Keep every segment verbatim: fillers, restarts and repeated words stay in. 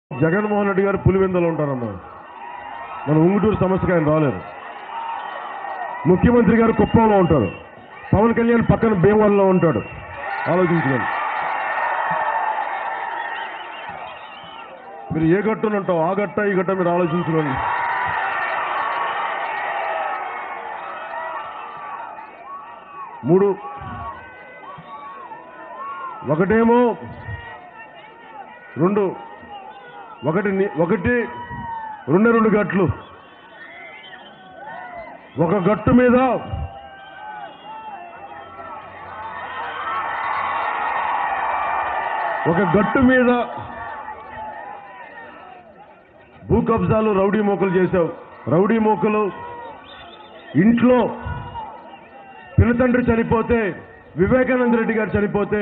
జగన్మోహన్ రెడ్డి గారు పులివెందులో ఉంటారమ్మా. మన ఉంగుటూరు సమస్యకి ఆయన రాలేరు. ముఖ్యమంత్రి గారు కుప్పంలో ఉంటారు. పవన్ కళ్యాణ్ పక్కన భీమవరంలో ఉంటాడు. ఆలోచించుకోండి. మీరు ఏ గట్టును ఉంటావు, ఆ గట్ట ఈ గట్ట మీరు ఆలోచించుకోండి. మూడు ఒకటేమో రెండు ఒకటి ఒకటి రెండు రెండు గట్లు. ఒక గట్టు మీద ఒక గట్టు మీద భూ కబ్జాలు రౌడీ మోకలు చేశావు. రౌడీ మోకలు ఇంట్లో పినతండ్రి చనిపోతే, వివేకానంద రెడ్డి గారు చనిపోతే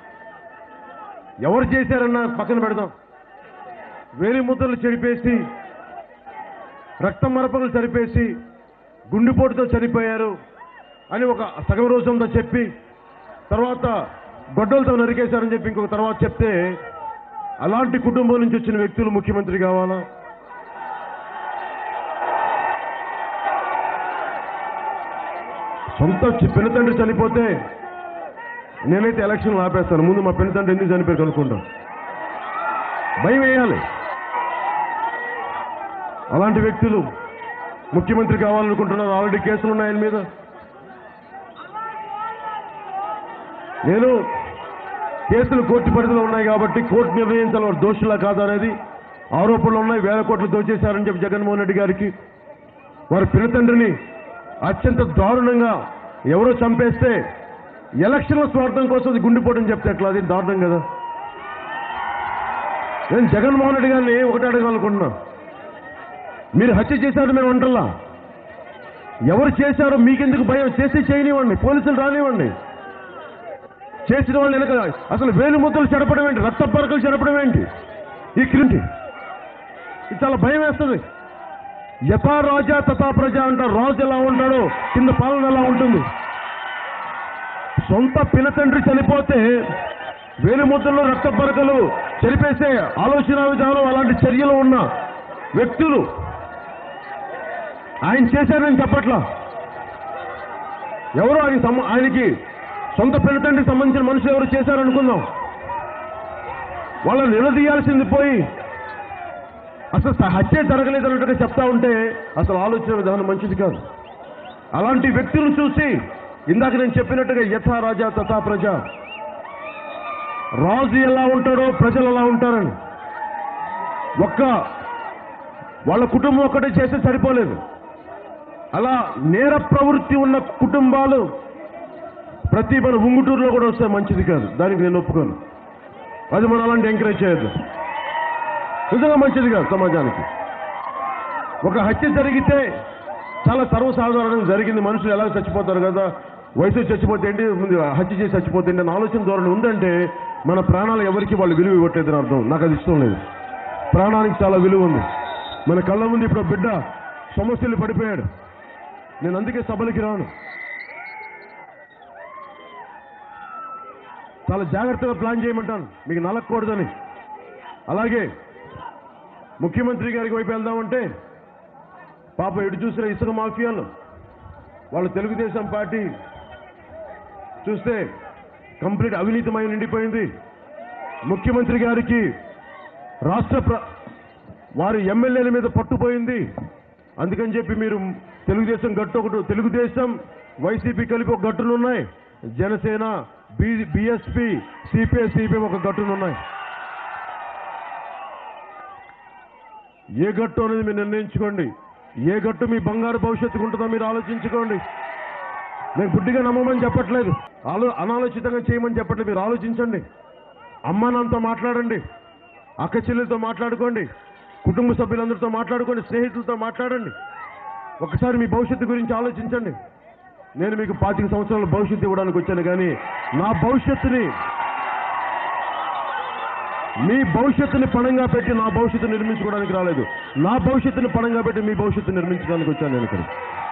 ఎవరు చేశారన్న పక్కన పెడదాం. వేలి ముద్దలు చెడిపేసి, రక్తం మరపలు చనిపేసి, గుండెపోటుతో చనిపోయారు అని ఒక సగం రోజంతో చెప్పి, తర్వాత గొడ్డలతో నరికేశారని చెప్పి ఇంకొక తర్వాత చెప్తే, అలాంటి కుటుంబం నుంచి వచ్చిన వ్యక్తులు ముఖ్యమంత్రి కావాలా? సొంత పినతండ్రి చనిపోతే నేనైతే ఎలక్షన్లు ఆపేస్తాను. ముందు మా పినతండ్రి ఎందుకు చనిపోయి కనుక్కుంటాం. భయం వేయాలి. అలాంటి వ్యక్తులు ముఖ్యమంత్రి కావాలనుకుంటున్నారు. ఆల్రెడీ కేసులు ఉన్నాయి ఆయన మీద. నేను కేసులు కోర్టు పరిధిలో ఉన్నాయి కాబట్టి కోర్టు నిర్ణయించాలి వారు దోషులా కాదనేది. ఆరోపణలు ఉన్నాయి, వేల కోట్లు దోచేశారని చెప్పి జగన్మోహన్ రెడ్డి గారికి. వారి పినతండ్రిని అత్యంత దారుణంగా ఎవరో చంపేస్తే ఎలక్షన్ల స్వార్థం కోసం గుండెపోటని చెప్తే ఎట్లా? అది దారుణం కదా. నేను జగన్మోహన్ రెడ్డి గారిని ఒకటి అడగాలనుకుంటున్నా. మీరు హత్య చేశారు మేము అంటల్లా. ఎవరు చేశారో మీకెందుకు భయం? చేసి చేయనివ్వండి, పోలీసులు రానివ్వండి. చేసిన వాళ్ళు వెనక అసలు వేలు ముద్దలు చెడపడం ఏంటి, రక్త పరకలు చెడపడం ఏంటి? ఈ క్రింటి ఇది చాలా భయం వేస్తుంది. యథా రాజా తథా ప్రజ అంటారు. రాజు ఎలా ఉంటాడో కింద పాలన ఎలా ఉంటుంది. సొంత పినతండ్రి చనిపోతే వేలు ముద్దల్లో రక్త పరకలు చెరిపేసే ఆలోచన విధానం, అలాంటి చర్యలు ఉన్న వ్యక్తులు ఆయన చేశారని చెప్పట్లా. ఎవరో ఆయన ఆయనకి సొంత పినతండ్రికి సంబంధించిన మనుషులు ఎవరు చేశారనుకుందాం. వాళ్ళని నిలదీయాల్సింది పోయి అసలు హత్య జరగలేదు అన్నట్టుగా చెప్తా ఉంటే అసలు ఆలోచన విధానం మంచిది కాదు. అలాంటి వ్యక్తులను చూసి ఇందాక నేను చెప్పినట్టుగా యథా రాజా తథా ప్రజ, రాజు ఎలా ఉంటాడో ప్రజలు ఎలా ఉంటారని. ఒక్క వాళ్ళ కుటుంబం ఒక్కటే చేస్తే సరిపోలేదు. అలా నేర ప్రవృత్తి ఉన్న కుటుంబాలు ప్రతి మన ఉంగుటూరులో కూడా వస్తే మంచిది కాదు. దానికి నేను ఒప్పుకోను. అది మనం అలాంటి ఎంకరేజ్ చేయొద్దు. నిజంగా మంచిది కాదు సమాజానికి. ఒక హత్య జరిగితే చాలా సర్వసాధారణంగా జరిగింది. మనుషులు ఎలా చచ్చిపోతారు కదా, వయసు చచ్చిపోతే ఏంటి, ముందు హత్య చేసి చచ్చిపోతే ఏంటి అని ఆలోచన ధోరణి ఉందంటే మన ప్రాణాలు ఎవరికి వాళ్ళు విలువ ఇవ్వట్లేదని అర్థం. నాకు అది ఇష్టం లేదు. ప్రాణానికి చాలా విలువ ఉంది. మన కళ్ళ ముందు ఇప్పుడు బిడ్డ సమస్యలు పడిపోయాడు. నేను అందుకే సభలకి రాను. చాలా జాగ్రత్తగా ప్లాన్ చేయమంటాను, మీకు నలగకూడదని. అలాగే ముఖ్యమంత్రి గారికి వైపు వెళ్దామంటే పాప ఎటు చూసిన ఇసుక మాఫియాలు, వాళ్ళు తెలుగుదేశం పార్టీ చూస్తే కంప్లీట్ అవినీతిమై నిండిపోయింది. ముఖ్యమంత్రి గారికి రాష్ట్ర వారి ఎమ్మెల్యేల మీద పట్టుపోయింది. అందుకని చెప్పి మీరు తెలుగుదేశం గట్టు ఒకటి, తెలుగుదేశం వైసీపీ కలిపి ఒక గట్టునున్నాయి, Janasena B BSP CPI CPM ఒక గట్టునున్నాయి. ఏ గట్టు అనేది మీరు నిర్ణయించుకోండి. ఏ గట్టు మీ బంగారు భవిష్యత్తుకు ఉంటుందో మీరు ఆలోచించుకోండి. నేను గుడ్డిగా నమ్మమని చెప్పట్లేదు, ఆలో అనాలోచితంగా చేయమని చెప్పట్లేదు. మీరు ఆలోచించండి. అమ్మా నాన్నతో మాట్లాడండి, అక్క చెల్లెలతో మాట్లాడుకోండి, కుటుంబ సభ్యులందరితో మాట్లాడుకోండి, స్నేహితులతో మాట్లాడండి. ఒకసారి మీ భవిష్యత్తు గురించి ఆలోచించండి. నేను మీకు పాతిక సంవత్సరాల భవిష్యత్తు ఇవ్వడానికి వచ్చాను, కానీ నా భవిష్యత్తుని మీ భవిష్యత్తుని పణంగా పెట్టి నా భవిష్యత్తు నిర్మించుకోవడానికి రాలేదు. నా భవిష్యత్తుని పణంగా పెట్టి మీ భవిష్యత్తు నిర్మించడానికి వచ్చాను నేను ఇక్కడ.